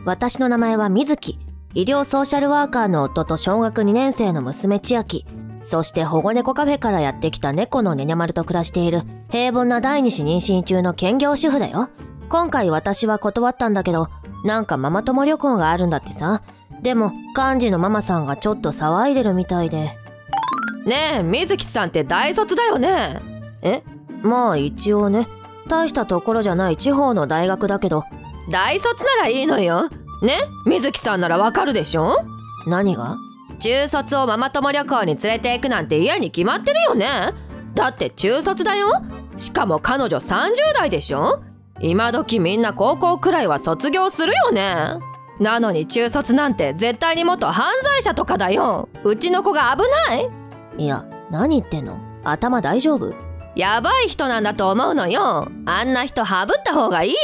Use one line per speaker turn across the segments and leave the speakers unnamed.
私の名前は水木。医療ソーシャルワーカーの夫と小学2年生の娘千秋。そして保護猫カフェからやってきた猫のねにゃまると暮らしている平凡な第二子妊娠中の兼業主婦だよ。今回私は断ったんだけど、なんかママ友旅行があるんだってさ。でも幹事のママさんがちょっと騒いでるみたいで。
ねえ、水木さんって大卒だよね。
まあ一応ね。大したところじゃない地方の大学だけど。
大卒ならいいのよ。ね、水木さんならわかるでしょ。
何が？
中卒をママ友旅行に連れて行くなんて嫌に決まってるよね。だって中卒だよ。しかも彼女30代でしょ。今時みんな高校くらいは卒業するよね。なのに中卒なんて絶対に元犯罪者とかだよ。うちの子が危ない。
いや、何言ってんの？頭大丈夫？
やばい人なんだと思うのよ。あんな人ハブった方がいいって。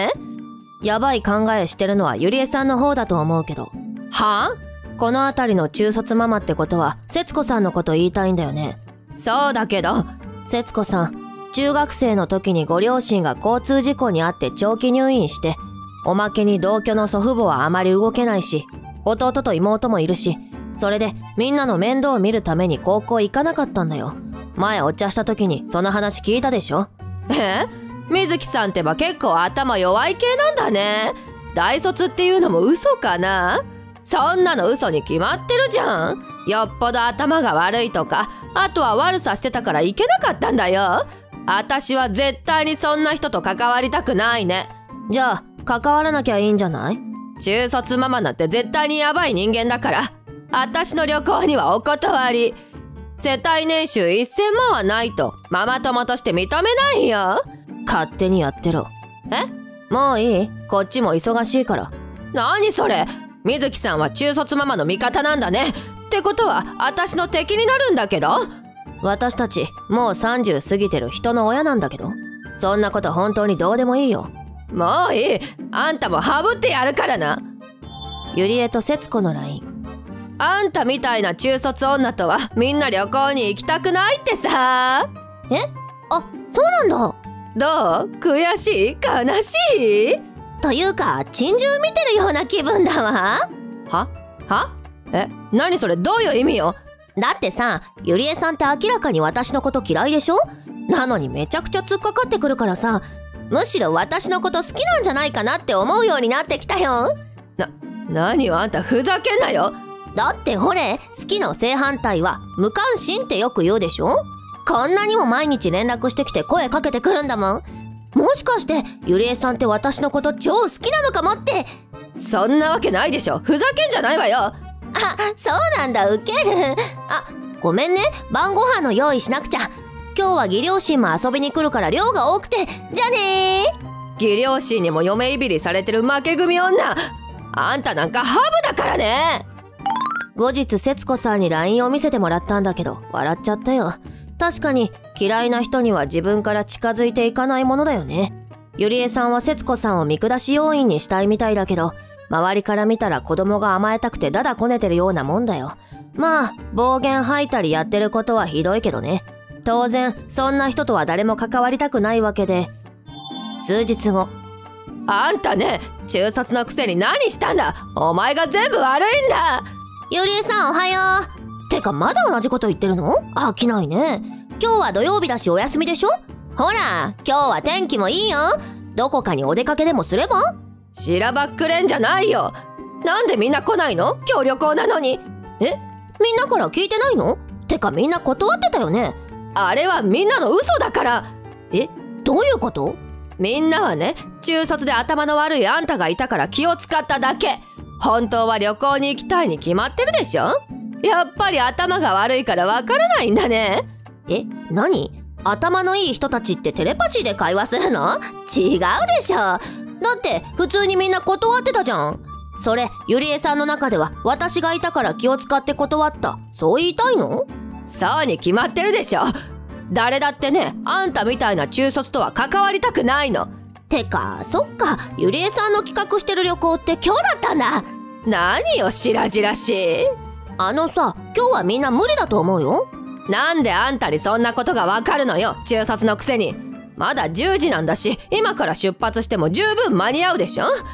やばい考えしてるのはゆりえさんの方だと思うけど。
は？
この辺りの中卒ママってことは節子さんのこと言いたいんだよね。
そうだけど、
節子さん、中学生の時にご両親が交通事故に遭って長期入院して、おまけに同居の祖父母はあまり動けないし、弟と妹もいるし、それでみんなの面倒を見るために高校行かなかったんだよ。前お茶した時にその話聞いたでしょ。
水木さんってば結構頭弱い系なんだね。大卒っていうのも嘘かな。そんなの嘘に決まってるじゃん。よっぽど頭が悪いとか、あとは悪さしてたからいけなかったんだよ。私は絶対にそんな人と関わりたくないね。
じゃあ関わらなきゃいいんじゃない？
中卒ママなんて絶対にヤバい人間だから、私の旅行にはお断り。世帯年収1000万はないとママ友として認めないよ。
勝手にやってろ。もういい？こっちも忙しいから。
何それ。水木さんは中卒ママの味方なんだね。ってことは私の敵になるんだけど。
私たちもう30過ぎてる人の親なんだけど、そんなこと本当にどうでもいいよ。
もういい。あんたもハブってやるからな。
ゆりえと節子の LINE。
あんたみたいな中卒女とはみんな旅行に行きたくないってさ。
あ、そうなんだ。
どう？悔しい？悲しい？
というか珍獣見てるような気分だわ。
は？何それ？どういう意味よ。
だってさ、ゆりえさんって明らかに私のこと嫌いでしょ。なのにめちゃくちゃ突っかかってくるからさ、むしろ私のこと好きなんじゃないかなって思うようになってきたよ。
何よあんた、ふざけんなよ。
だってほれ、好きの正反対は無関心ってよく言うでしょ。こんなにも毎日連絡してきて声かけてくるんだもん。もしかしてゆりえさんって私のこと超好きなのかもって。
そんなわけないでしょ。ふざけんじゃないわよ。
そうなんだ、ウケる。ごめんね、晩ご飯の用意しなくちゃ。今日は義両親も遊びに来るから量が多くて。じゃあねー。
義両親にも嫁いびりされてる負け組女。あんたなんかハブだからね。
後日節子さんに LINE を見せてもらったんだけど笑っちゃったよ。確かに嫌いな人には自分から近づいていかないものだよね。ゆりえさんは節子さんを見下し要員にしたいみたいだけど、周りから見たら子供が甘えたくてダダこねてるようなもんだよ。まあ暴言吐いたりやってることはひどいけどね。当然そんな人とは誰も関わりたくないわけで。数日後。
あんたね、中卒のくせに何したんだ。お前が全部悪いんだ。
ゆりえさんおはよう。てかまだ同じこと言ってるの？飽きないね。今日は土曜日だしお休みでしょ。ほら今日は天気もいいよ。どこかにお出かけでもすれば？
しらばっくれんじゃないよ。なんでみんな来ないの？今日旅行なのに。
みんなから聞いてないの？てかみんな断ってたよね。
あれはみんなの嘘だから。
どういうこと？
みんなはね、中卒で頭の悪いあんたがいたから気を使っただけ。本当は旅行に行きたいに決まってるでしょ。やっぱり頭が悪いからわからないんだね。
何？頭のいい人たちってテレパシーで会話するの？違うでしょ。だって普通にみんな断ってたじゃん。それゆりえさんの中では私がいたから気を使って断った、そう言いたいの？
そうに決まってるでしょ。誰だってね、あんたみたいな中卒とは関わりたくないの。
てかそっか、ゆりえさんの企画してる旅行って今日だったんだ。
何よ白々しい。
今日はみんな無理だと思うよ。
なんであんたにそんなことがわかるのよ、中卒のくせに。まだ10時なんだし、今から出発しても十分間に合うでしょ。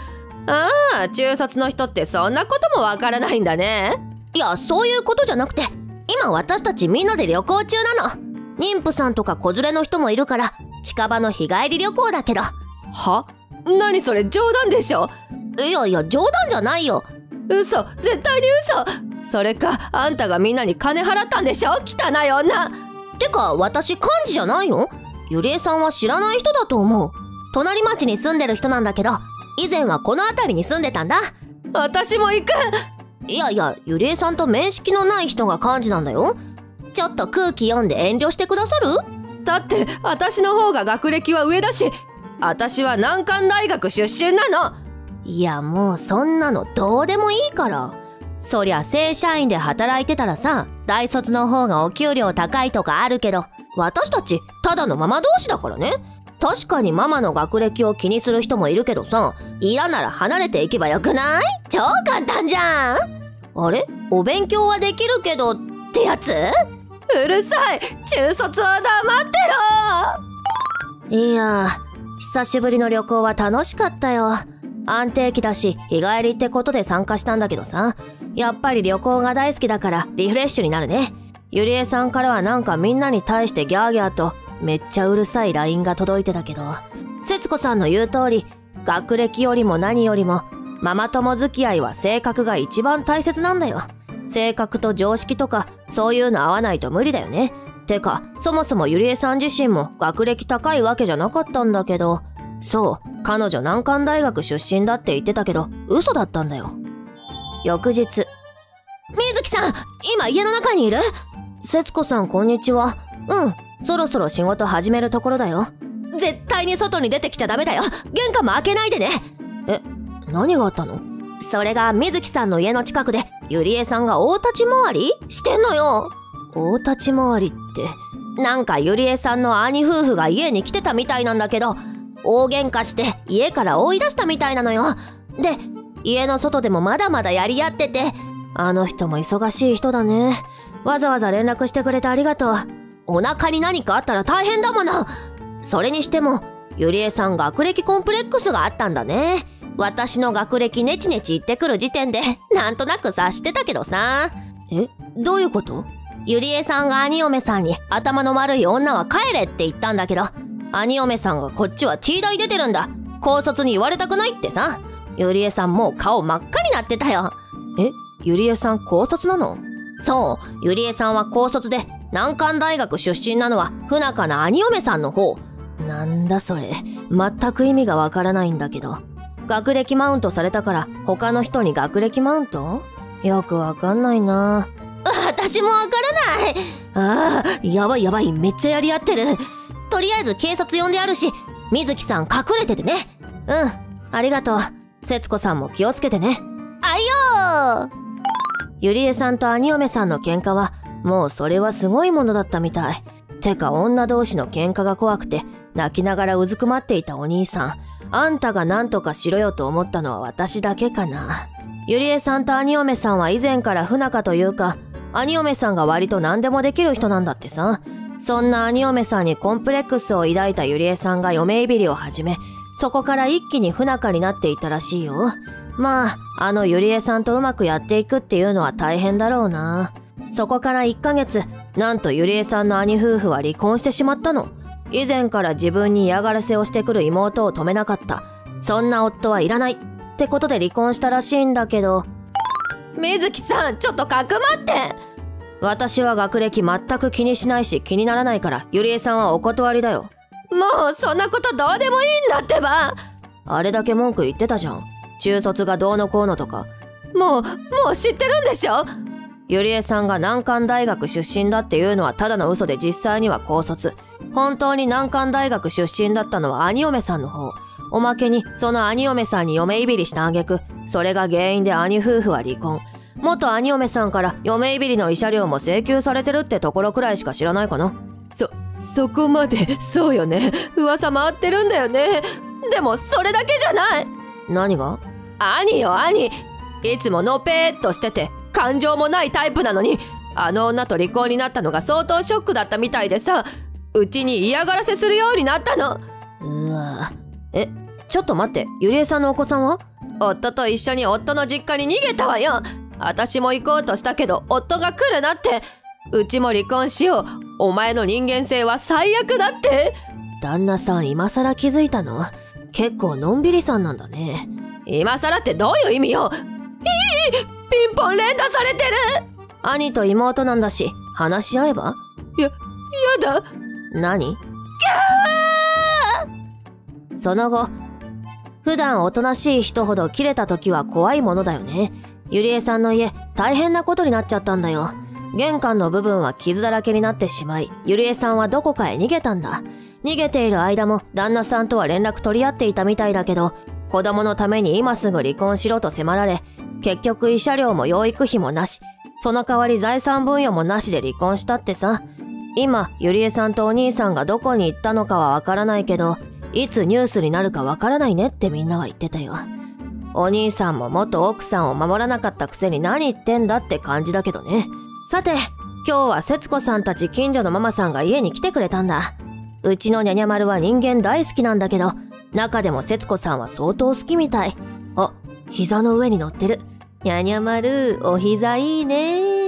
ああ、中卒の人ってそんなこともわからないんだね。
いや、そういうことじゃなくて、今私たちみんなで旅行中なの。妊婦さんとか子連れの人もいるから近場の日帰り旅行だけど。
は？何それ、冗談でしょ。
いやいや、冗談じゃないよ。
嘘、絶対に嘘。それか、あんたがみんなに金払ったんでしょ、汚い女。
てか、私幹事じゃないよ。ゆりえさんは知らない人だと思う。隣町に住んでる人なんだけど、以前はこの辺りに住んでたんだ。
私も行く。
いやいや、ゆりえさんと面識のない人が幹事なんだよ。ちょっと空気読んで遠慮してくださる？
だって私の方が学歴は上だし、私は難関大学出身なの。
いや、もうそんなのどうでもいいから。そりゃ正社員で働いてたらさ、大卒の方がお給料高いとかあるけど、私たちただのママ同士だからね。確かにママの学歴を気にする人もいるけどさ、嫌なら離れていけばよくない？超簡単じゃん。あれ？お勉強はできるけどってやつ？
うるさい、中卒は黙ってろ。
いや、久しぶりの旅行は楽しかったよ。安定期だし日帰りってことで参加したんだけどさ、やっぱり旅行が大好きだからリフレッシュになるね。ゆりえさんからはなんかみんなに対してギャーギャーとめっちゃうるさい LINE が届いてたけど、節子さんの言う通り、学歴よりも何よりもママ友付き合いは性格が一番大切なんだよ。性格と常識とかそういうの合わないと無理だよね。てかそもそもゆりえさん自身も学歴高いわけじゃなかったんだけど、そう、彼女難関大学出身だって言ってたけど嘘だったんだよ。翌日、
水木さん、今家の中にいる？
節子さんこんにちは。うん、そろそろ仕事始めるところだよ。
絶対に外に出てきちゃダメだよ。玄関も開けないでね。
え、何があったの？
それが水木さんの家の近くでゆりえさんが大立ち回りしてんのよ。
大立ち回りって？
なんかゆりえさんの兄夫婦が家に来てたみたいなんだけど、大喧嘩して家から追い出したみたいなのよ。で、家の外でもまだまだやり合ってて。
あの人も忙しい人だね。わざわざ連絡してくれてありがとう。
お腹に何かあったら大変だもの。それにしてもゆりえさん学歴コンプレックスがあったんだね。私の学歴ネチネチ言ってくる時点でなんとなく察してたけどさ。
え、どういうこと？
ゆりえさんが兄嫁さんに頭の悪い女は帰れって言ったんだけど、兄嫁さんがこっちは T 大出てるんだ、高卒に言われたくないってさ。ゆりえさんもう顔真っ赤になってたよ。
え、ゆりえさん高卒なの？
そう、ゆりえさんは高卒で難関大学出身なのは不仲な兄嫁さんの方。
なんだそれ、全く意味がわからないんだけど。学歴マウントされたから他の人に学歴マウント？よくわかんないな。
私もわからない。
ああ、やばいやばい、めっちゃやり合ってる。
とりあえず警察呼んであるし、水木さん隠れててね。
うん、ありがとう。節子さんも気をつけてね。
あいよー。
ゆりえさんと兄嫁さんの喧嘩はもうそれはすごいものだったみたい。てか女同士の喧嘩が怖くて泣きながらうずくまっていたお兄さん、あんたが何とかしろよと思ったのは私だけかな。ゆりえさんと兄嫁さんは以前から不仲というか、兄嫁さんが割と何でもできる人なんだってさ。そんな兄嫁さんにコンプレックスを抱いたゆりえさんが嫁いびりを始め、そこから一気に不仲になっていたらしいよ。まあ、ゆりえさんとうまくやっていくっていうのは大変だろうな。そこから1ヶ月、なんとゆりえさんの兄夫婦は離婚してしまったの。以前から自分に嫌がらせをしてくる妹を止めなかった。そんな夫はいらないってことで離婚したらしいんだけど。
水木さん、ちょっとかくまって。
私は学歴全く気にしないし気にならないから、ゆりえさんはお断りだよ。
もうそんなことどうでもいいんだってば。
あれだけ文句言ってたじゃん。中卒がどうのこうのとか。
もう知ってるんでしょ。
ゆりえさんが難関大学出身だっていうのはただの嘘で、実際には高卒。本当に難関大学出身だったのは兄嫁さんの方。おまけにその兄嫁さんに嫁いびりした挙句、それが原因で兄夫婦は離婚。元兄嫁さんから嫁いびりの慰謝料も請求されてるってところくらいしか知らないかな。
そこまで。そうよね、噂回ってるんだよね。でもそれだけじゃない。
何が？
兄よ兄。いつものぺーっとしてて感情もないタイプなのに、あの女と離婚になったのが相当ショックだったみたいでさ、うちに嫌がらせするようになったの。
うわ、ちょっと待って、ゆりえさんのお子さんは？
夫と一緒に夫の実家に逃げたわよ。私も行こうとしたけど夫が来るなって。うちも離婚しよう。お前の人間性は最悪だって。
旦那さん今更気づいたの？結構のんびりさんなんだね。
今更ってどういう意味よ。ピンポン連打されてる。
兄と妹なんだし話し合えば？
やだ。
何？その後、普段おとなしい人ほど切れた時は怖いものだよね。ゆりえさんの家大変なことになっちゃったんだよ。玄関の部分は傷だらけになってしまい、ゆりえさんはどこかへ逃げたんだ。逃げている間も旦那さんとは連絡取り合っていたみたいだけど、子供のために今すぐ離婚しろと迫られ、結局慰謝料も養育費もなし、その代わり財産分与もなしで離婚したってさ。今ゆりえさんとお兄さんがどこに行ったのかはわからないけど、いつニュースになるかわからないねってみんなは言ってたよ。お兄さんも元奥さんを守らなかったくせに何言ってんだって感じだけどね。さて、今日は節子さんたち近所のママさんが家に来てくれたんだ。うちのにゃにゃ丸は人間大好きなんだけど、中でも節子さんは相当好きみたい。あ、膝の上に乗ってる。にゃにゃ丸、お膝いいね。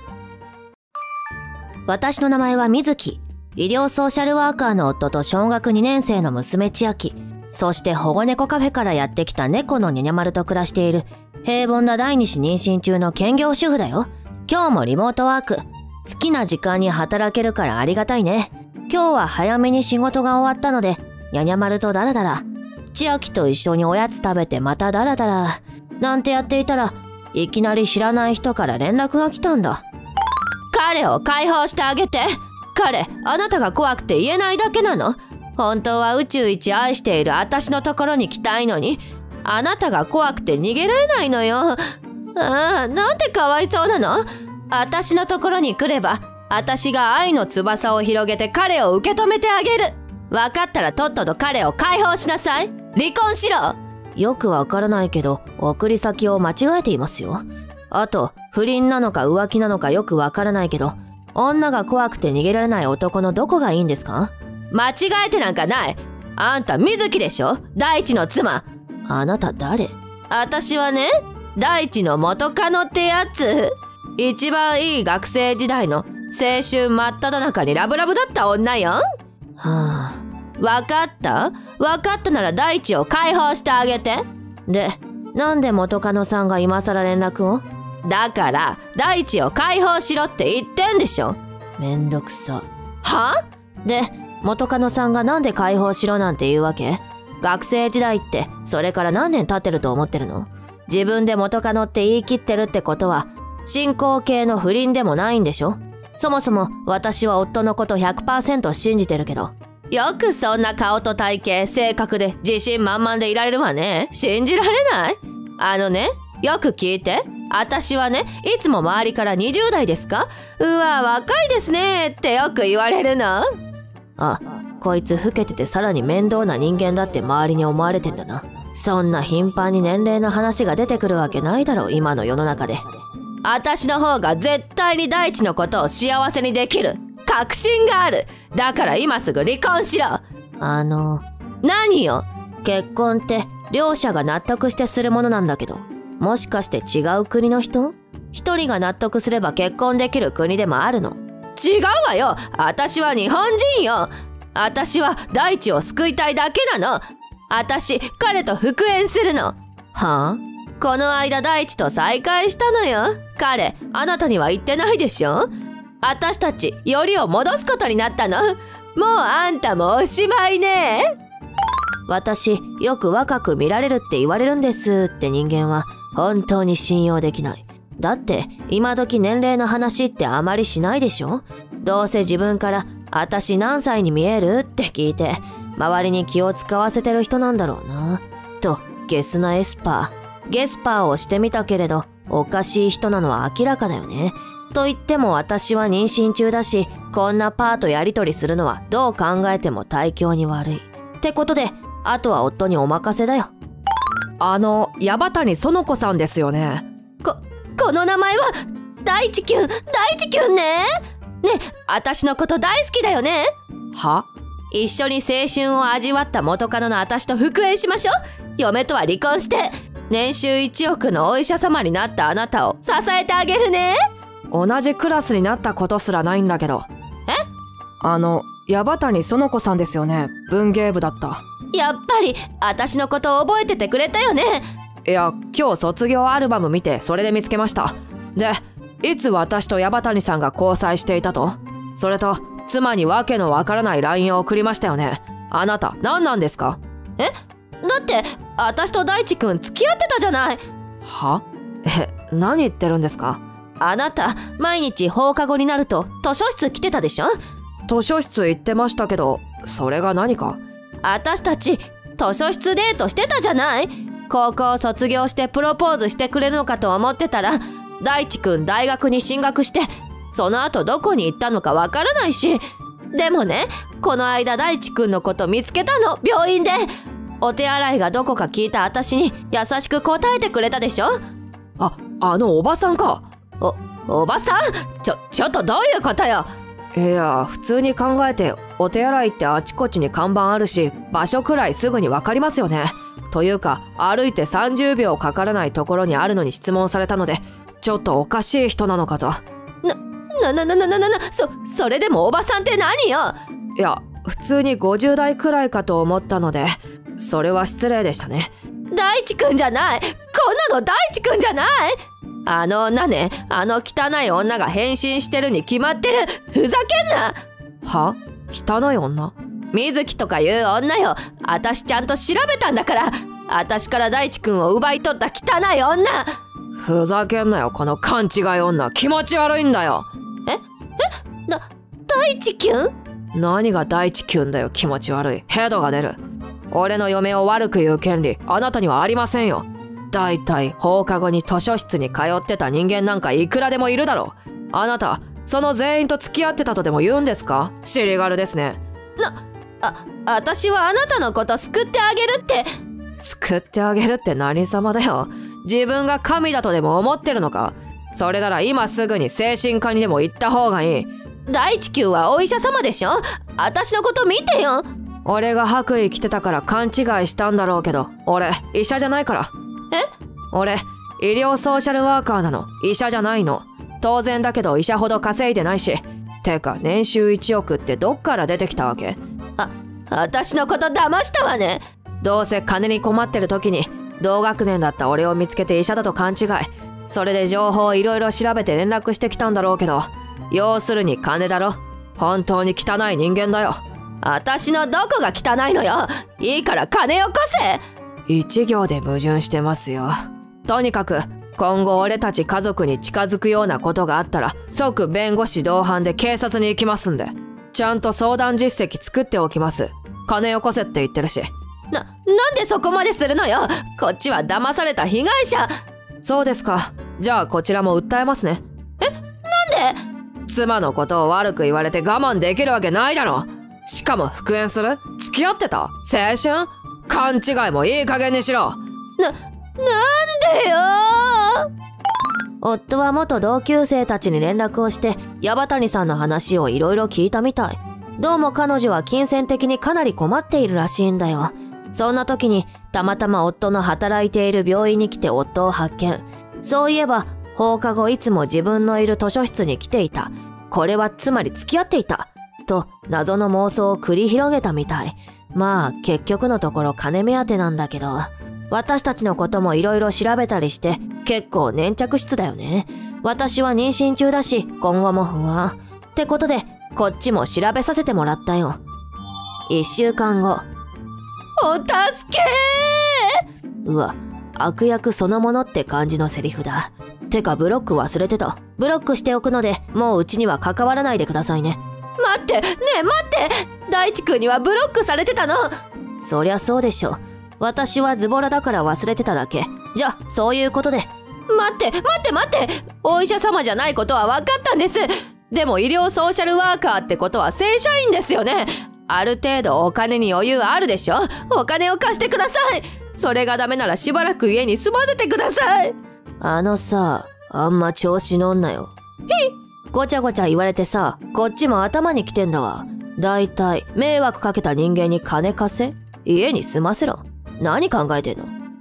私の名前はみずき。医療ソーシャルワーカーの夫と小学2年生の娘千秋、そして保護猫カフェからやってきた猫のにゃにゃ丸と暮らしている平凡な第二子妊娠中の兼業主婦だよ。今日もリモートワーク。好きな時間に働けるからありがたいね。今日は早めに仕事が終わったので、にゃにゃ丸とダラダラ。千秋と一緒におやつ食べてまたダラダラ。なんてやっていたら、いきなり知らない人から連絡が来たんだ。
彼を解放してあげて。彼、あなたが怖くて言えないだけなの。本当は宇宙一愛している私のところに来たいのに、あなたが怖くて逃げられないのよ。ああ、なんてかわいそうなの。私のところに来れば、私が愛の翼を広げて彼を受け止めてあげる。分かったらとっとと彼を解放しなさい。離婚しろ。
よくわからないけど、送り先を間違えていますよ。あと、不倫なのか浮気なのかよくわからないけど、女が怖くて逃げられない男のどこがいいんですか？
間違えてなんかない。あんた水木でしょ、大地の妻。
あなた誰？
私はね、大地の元カノってやつ。一番いい学生時代の青春真っ只中にラブラブだった女よ。
はあ。
分かった？分かったなら大地を解放してあげて。
で、なんで元カノさんが今更連絡を？
だから大地を解放しろって言ってんでしょ。
めんどくさ。
は？
で、元カノさんがなんで解放しろなんて言うわけ？学生時代ってそれから何年経ってると思ってるの？自分で元カノって言い切ってるってことは進行形の不倫でもないんでしょ？そもそも私は夫のこと 100% 信じてるけど。
よくそんな顔と体型、性格で自信満々でいられるわね。信じられない？あのね、よく聞いて。私はね、いつも周りから20代ですか？うわ、若いですねってよく言われるの。
あ、こいつ老けててさらに面倒な人間だって周りに思われてんだな。そんな頻繁に年齢の話が出てくるわけないだろう、今の世の中で。
私の方が絶対に大地のことを幸せにできる確信がある。だから今すぐ離婚しろ。何よ？
結婚って両者が納得してするものなんだけど、もしかして違う国の人？一人が納得すれば結婚できる国でもあるの？
違うわよ。私は日本人よ。私は大地を救いたいだけなの。私、彼と復縁するの。
はあ？
この間大地と再会したのよ。彼、あなたには言ってないでしょ？私たち、よりを戻すことになったの。もうあんたもおしまいね。
私、よく若く見られるって言われるんですって人間は本当に信用できない。だって今時年齢の話ってあまりしないでしょ？どうせ自分から私何歳に見えるって聞いて周りに気を使わせてる人なんだろうな。とゲスなエスパーをしてみたけれどおかしい人なのは明らかだよね。と言っても私は妊娠中だし、こんなパーとやり取りするのはどう考えても体調に悪いってことで、あとは夫にお任せだよ。
矢端園子さんですよね。この名前は大地キュンね。ね、私のこと大好きだよね。
は？
一緒に青春を味わった元カノの私と復縁しましょう。嫁とは離婚して年収1億のお医者様になったあなたを支えてあげるね。
同じクラスになったことすらないんだけど。矢端園子さんですよね。文芸部だった。
やっぱり私のことを覚えててくれたよね。
いや、今日卒業アルバム見てそれで見つけました。で、いつ私と矢端さんが交際していたと？それと妻にわけのわからない LINE を送りましたよね。あなた何なんですか？
だって私と大地くん付き合ってたじゃない。
は？何言ってるんですか？
あなた毎日放課後になると図書室来てたでしょ。
図書室行ってましたけど、それが何か？
私たち図書室デートしてたじゃない。高校卒業してプロポーズしてくれるのかと思ってたら、大地くん大学に進学して、その後どこに行ったのかわからないし。でもね、この間大地くんのこと見つけたの、病院で。お手洗いがどこか聞いた私に優しく答えてくれたでしょ。
あのおばさんか。
おばさん？ちょっとどういうことよ。
いや、普通に考えてお手洗いってあちこちに看板あるし、場所くらいすぐに分かりますよね。というか、歩いて30秒かからないところにあるのに質問されたので、ちょっとおかしい人なのかと。
それでもおばさんって何よ。
いや、普通に50代くらいかと思ったので、それは失礼でしたね。
大地くんじゃない。こんなの大地くんじゃない。あの女ね、あの汚い女が変身してるに決まってる。ふざけんな。
は？汚い女？
水木とかいう女よ。私ちゃんと調べたんだから。私から大地くんを奪い取った汚い女。
ふざけんなよ、この勘違い女。気持ち悪いんだよ。
大地キュン？
何が大地キュンだよ、気持ち悪い。ヘドが出る。俺の嫁を悪く言う権利あなたにはありませんよ。だいたい放課後に図書室に通ってた人間なんかいくらでもいるだろう。あなたその全員と付き合ってたとでも言うんですか？尻軽ですね。
私はあなたのこと救ってあげるって。
救ってあげるって何様だよ。自分が神だとでも思ってるのか？それなら今すぐに精神科にでも行った方がいい。
大地球はお医者様でしょ。私のこと見てよ。
俺が白衣着てたから勘違いしたんだろうけど、俺医者じゃないから。俺医療ソーシャルワーカーなの。医者じゃないの。当然だけど医者ほど稼いでないし。てか年収1億ってどっから出てきたわけ？
私のこと騙したわね。
どうせ金に困ってる時に同学年だった俺を見つけて医者だと勘違い。それで情報をいろいろ調べて連絡してきたんだろうけど、要するに金だろ。本当に汚い人間だよ。
私のどこが汚いのよ。いいから金よこせ。
一行で矛盾してますよ。とにかく今後俺たち家族に近づくようなことがあったら即弁護士同伴で警察に行きますんで、ちゃんと相談実績作っておきます。金よこせって言ってるし。
なんでそこまでするのよ。こっちは騙された被害者。
そうですか。じゃあこちらも訴えますね。
なんで？
妻のことを悪く言われて我慢できるわけないだろ。しかも復縁する？付き合ってた？青春？勘違いもいい加減にしろ。
なんでよ。
夫は元同級生たちに連絡をして矢端さんの話をいろいろ聞いたみたい。どうも彼女は金銭的にかなり困っているらしいんだよ。そんな時にたまたま夫の働いている病院に来て夫を発見。そういえば放課後いつも自分のいる図書室に来ていた。これはつまり付き合っていたと謎の妄想を繰り広げたみたい。まあ結局のところ金目当てなんだけど、私たちのこともいろいろ調べたりして結構粘着質だよね。私は妊娠中だし今後も不安ってことでこっちも調べさせてもらったよ。1週間後。
お助け
ー。うわ、悪役そのものって感じのセリフだ。てかブロック忘れてた。ブロックしておくのでもううちには関わらないでくださいね。
待ってねえ待って、大地君にはブロックされてたの？
そりゃそうでしょ。私はズボラだから忘れてただけ。じゃあそういうことで。
待ってお医者様じゃないことは分かったんです。でも医療ソーシャルワーカーってことは正社員ですよね。ある程度お金に余裕あるでしょ。お金を貸してください。それがダメならしばらく家に住ませてください。
さ、あんま調子乗んなよ。ごちゃごちゃ言われてさ、こっちも頭にきてんだわ。だいたい迷惑かけた人間に金貸せ、家に住ませろ。何考えてんの？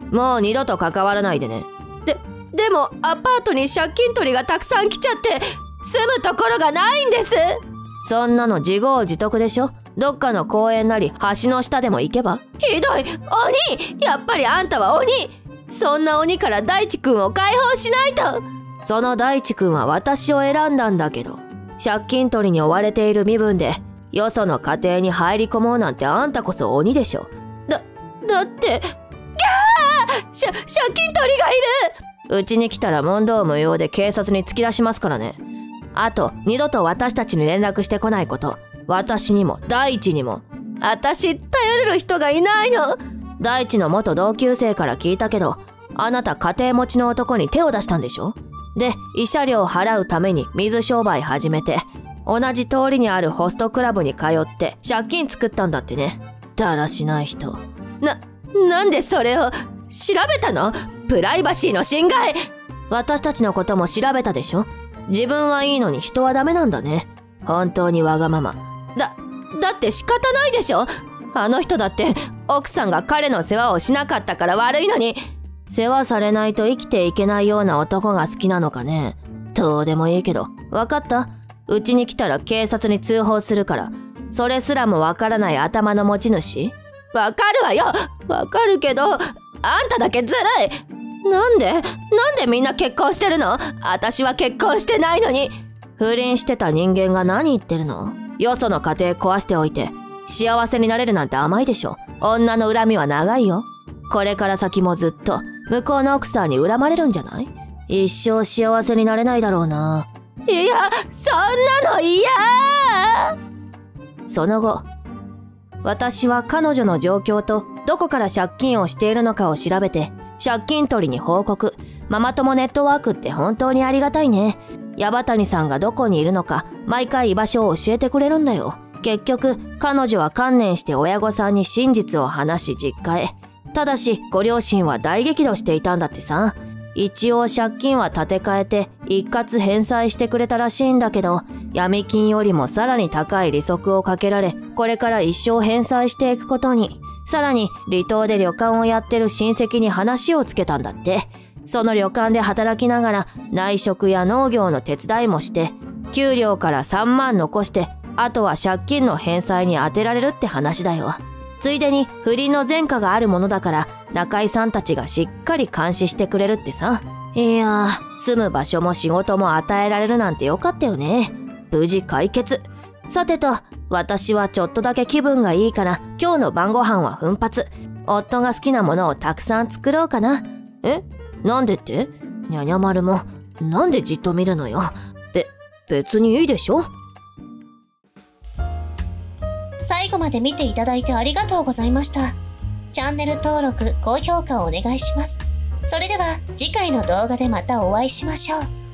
もう二度と関わらないでね。
でもアパートに借金取りがたくさん来ちゃって住むところがないんです。
そんなの自業自得でしょ。どっかの公園なり橋の下でも行けば。
ひどい、鬼！やっぱりあんたは鬼！そんな鬼から大地くんを解放しないと。
その大地くんは私を選んだんだけど、借金取りに追われている身分でよその家庭に入り込もうなんてあんたこそ鬼でしょ。
だって借金取りがいる。
うちに来たら問答無用で警察に突き出しますからね。あと二度と私たちに連絡してこないこと。私にも大地にも。
私頼れる人がいないの。
大地の元同級生から聞いたけど、あなた家庭持ちの男に手を出したんでしょ。で慰謝料を払うために水商売始めて、同じ通りにあるホストクラブに通って借金作ったんだってね。だらしない人。
なんでそれを調べたの？プライバシーの侵害。
私たちのことも調べたでしょ。自分はいいのに人はダメなんだね。本当にわがまま。
だって仕方ないでしょ。あの人だって奥さんが彼の世話をしなかったから悪いのに。
世話されないと生きていけないような男が好きなのかね。どうでもいいけど、わかった？うちに来たら警察に通報するから。それすらもわからない頭の持ち主？
わかるわよ。わかるけど、あんただけずるい。なんでみんな結婚してるの？私は結婚してないのに。
不倫してた人間が何言ってるの？よその家庭壊しておいて幸せになれるなんて甘いでしょ。女の恨みは長いよ。これから先もずっと向こうの奥さんに恨まれるんじゃない？一生幸せになれないだろうな。
いや、そんなの嫌。
その後、私は彼女の状況とどこから借金をしているのかを調べて借金取りに報告。ママ友ネットワークって本当にありがたいね。矢端さんがどこにいるのか毎回居場所を教えてくれるんだよ。結局彼女は観念して親御さんに真実を話し実家へ。ただしご両親は大激怒していたんだってさ。一応借金は立て替えて一括返済してくれたらしいんだけど、闇金よりもさらに高い利息をかけられ、これから一生返済していくことに。さらに離島で旅館をやってる親戚に話をつけたんだって。その旅館で働きながら内職や農業の手伝いもして、給料から3万残して、あとは借金の返済に充てられるって話だよ。ついでに不倫の前科があるものだから中井さんたちがしっかり監視してくれるってさ。いやー、住む場所も仕事も与えられるなんてよかったよね。無事解決。さてと、私はちょっとだけ気分がいいから今日の晩ご飯は奮発。夫が好きなものをたくさん作ろうかな。なんでって？にゃにゃ丸もなんでじっと見るのよ。別にいいでしょ。
最後まで見ていただいてありがとうございました。チャンネル登録、高評価をお願いします。それでは次回の動画でまたお会いしましょう。